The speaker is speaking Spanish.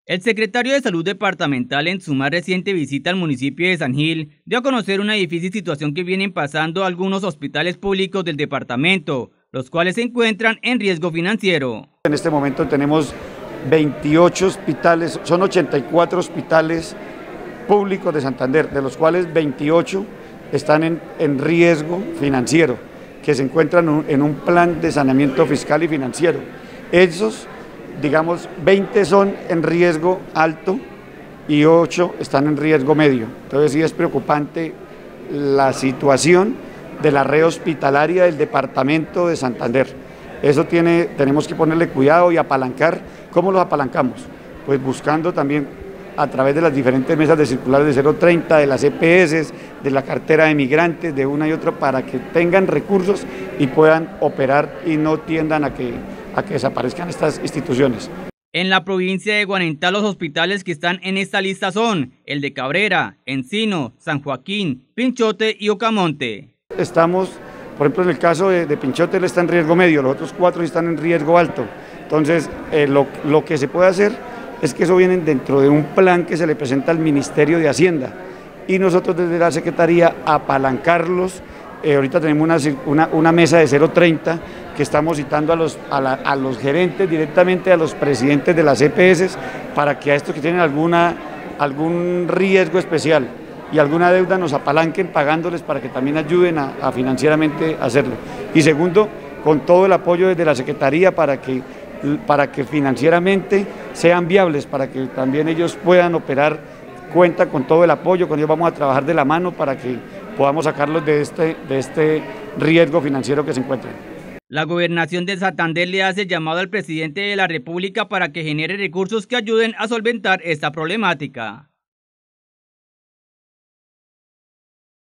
El secretario de Salud departamental, en su más reciente visita al municipio de San Gil, dio a conocer una difícil situación que vienen pasando algunos hospitales públicos del departamento, los cuales se encuentran en riesgo financiero. En este momento tenemos 28 hospitales, son 84 hospitales públicos de Santander, de los cuales 28 están en riesgo financiero, que se encuentran en un plan de saneamiento fiscal y financiero. Esos, digamos, 20 son en riesgo alto y 8 están en riesgo medio. Entonces sí es preocupante la situación de la red hospitalaria del departamento de Santander. Eso tenemos que ponerle cuidado y apalancar. ¿Cómo los apalancamos? Pues buscando también a través de las diferentes mesas de circulares de 030, de las EPS, de la cartera de migrantes, de una y otra, para que tengan recursos y puedan operar y no tiendan a que desaparezcan estas instituciones. En la provincia de Guanentá, los hospitales que están en esta lista son el de Cabrera, Encino, San Joaquín, Pinchote y Ocamonte. Estamos, por ejemplo, en el caso de Pinchote, él está en riesgo medio, los otros 4 están en riesgo alto. Entonces, lo que se puede hacer es que eso viene dentro de un plan que se le presenta al Ministerio de Hacienda y nosotros desde la Secretaría apalancarlos. Ahorita tenemos una mesa de 030 que estamos citando a los gerentes, directamente a los presidentes de las EPS, para que a estos que tienen algún riesgo especial y alguna deuda nos apalanquen pagándoles para que también ayuden a financieramente hacerlo. Y segundo, con todo el apoyo desde la Secretaría para que financieramente sean viables, para que también ellos puedan operar, cuenta con todo el apoyo, con ellos vamos a trabajar de la mano para que podamos sacarlos de este riesgo financiero que se encuentran. La Gobernación de Santander le hace llamado al presidente de la República para que genere recursos que ayuden a solventar esta problemática.